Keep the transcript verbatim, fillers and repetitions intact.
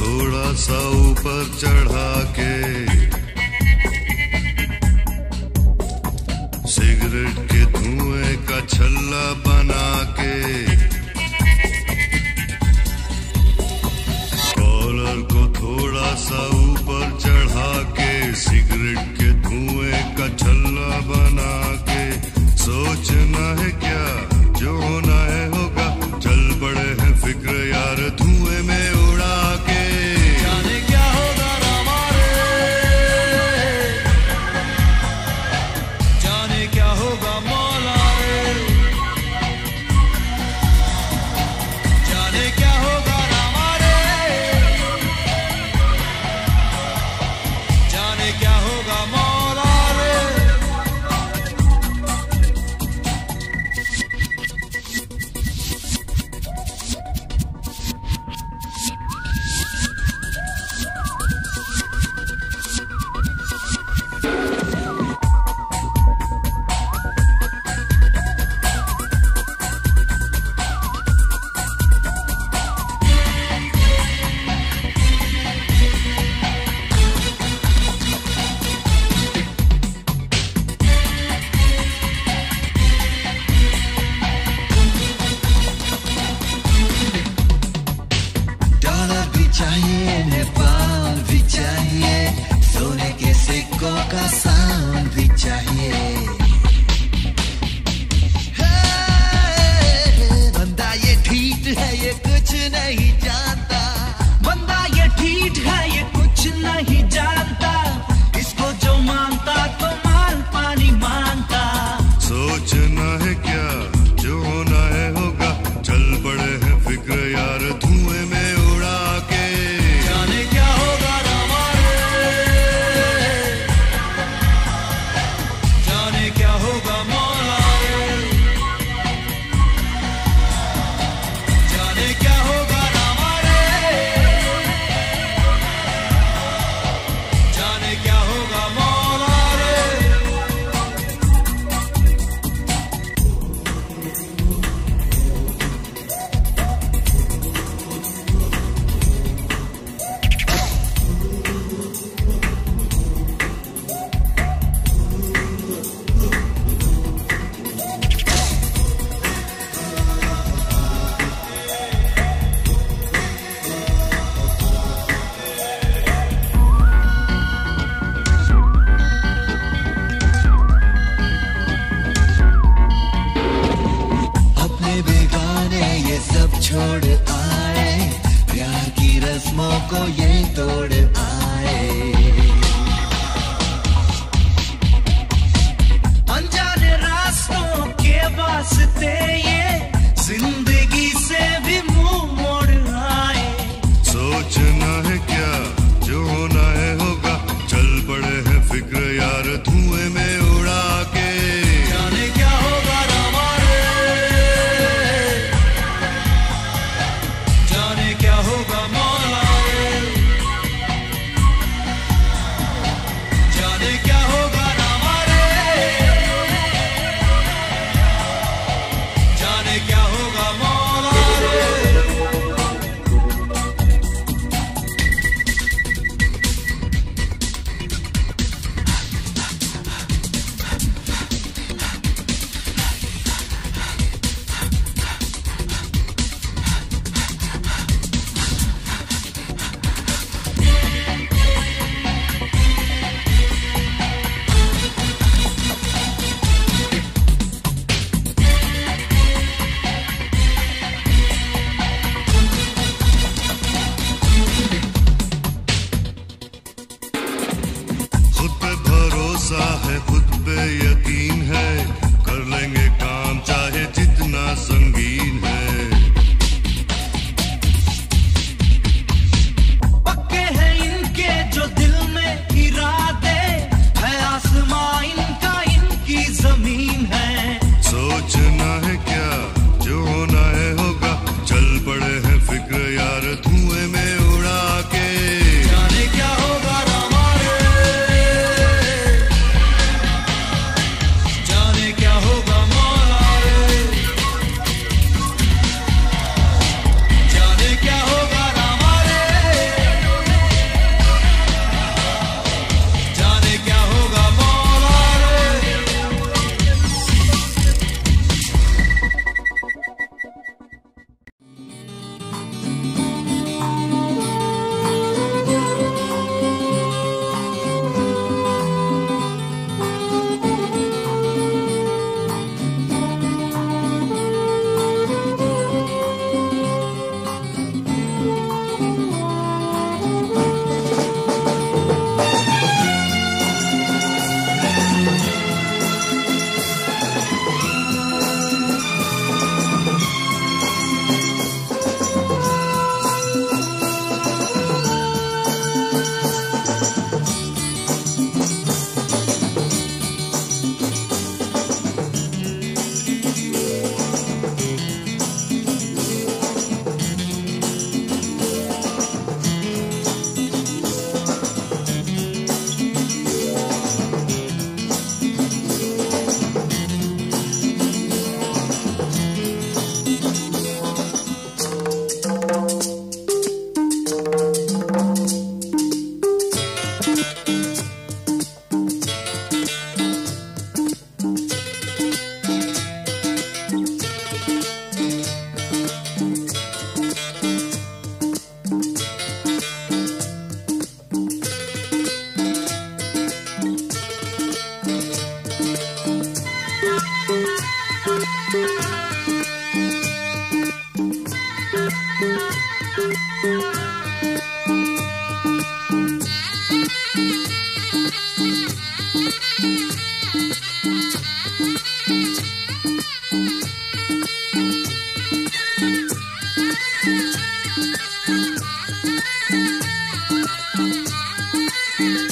थोड़ा सा ऊपर चढ़ा के, सिगरेट के धुएं का छल्ला बना के, कॉलर को थोड़ा सा ऊपर चढ़ा के, सिगरेट के धुएं का छल्ला बना के, सोचना है क्या जो होना है होगा, चल पड़े हैं फिक्र यार धुएं में उड़ा के। जाने क्या होगा हमारे, जाने क्या होगा मौला रे, जाने क्या होगा हमारे, जाने क्या होगा मौला रे। चाहिए नेपाल भी चाहिए, सोने के सिक्कों का साउंड भी चाहिए। बंदा ये ठीक है ये कुछ नहीं जानता, बंदा ये ठीक है ये कुछ नहीं जानता, इसको जो मानता तो माल पानी मानता। सोचना है क्या जो होना है होगा, चल पड़े हैं फिक्र यार धुएं में उड़ा के। जाने क्या होगा हमारे, जाने क्या होगा मौला रे, जाने क्या होगा हमारे, जाने क्या होगा मौला रे। अपने बेगाने ये सब छोड़ आए, प्यार की रस्मों को ये तोड़ आए। अनजाने रास्तों के वास्ते ये जिंदगी से भी मुंह मोड़ आए। सोचना है क्या जो होना है होगा, चल पड़े हैं फिक्र यार धुएं में उड़ा के। जाने क्या होगा हमारे, जाने क्या होगा मौला रे, जाने क्या होगा हमारे, जाने क्या होगा मौला रे। Thank you.